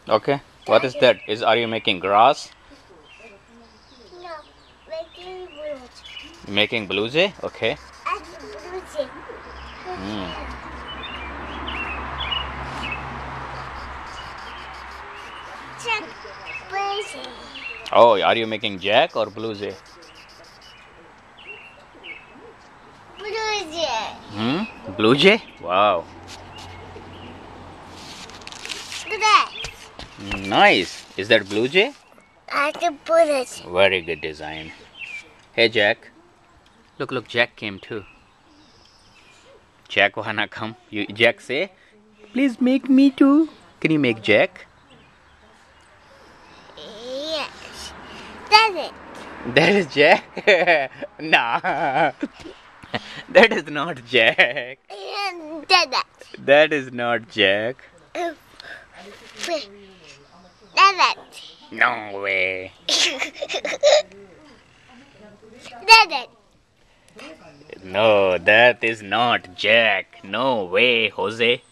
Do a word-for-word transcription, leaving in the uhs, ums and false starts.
Okay. What is that? Is are you making grass? No, making blues. Making blue jay? Okay. And blues. Mm. Check blues. Oh, are you making jack or blue jay? Blues. Hmm? Blue jay? Wow. That. Nice. Is that blue jay? I can put it. Very good design. Hey Jack. Look, look, Jack came too. Jack wanna come? You Jack say, please make me too. Can you make Jack? Yes. That's it. That is Jack? Nah. That is not Jack. And that. That is not Jack. That. No way. That. No, that is not Jack. No way, Jose.